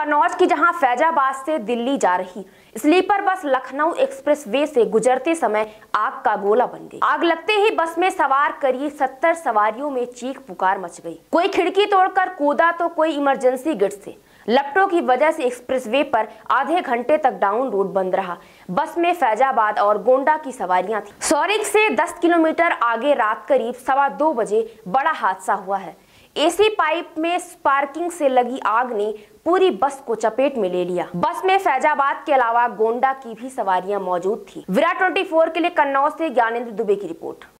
कन्नौज की, जहां फैजाबाद से दिल्ली जा रही sleeper bus Lucknow express way से गुजरते समय आग का गोला बन गई। आग लगते ही बस में सवार करीब 70 सवारियों में चीख पुकार मच गई। कोई खिड़की तोड़कर कूदा तो कोई इमरजेंसी गेट से। लपटों की वजह से एक्सप्रेसवे पर आधे घंटे तक डाउन रोड बंद रहा। बस में फैजाबाद और गोंडा की सवारियां थी। सौरिक से 10 किलोमीटर आगे रात करीब 2:15 बजे बड़ा हादसा हुआ है। एसी पाइप में स्पार्किंग से लगी आग ने पूरी बस को चपेट में ले लिया। बस में फैजाबाद के अलावा गोंडा की भी सवारियां मौजूद थी। विराट 24 के लिए कन्नौज से ज्ञानेंद्र दुबे की रिपोर्ट।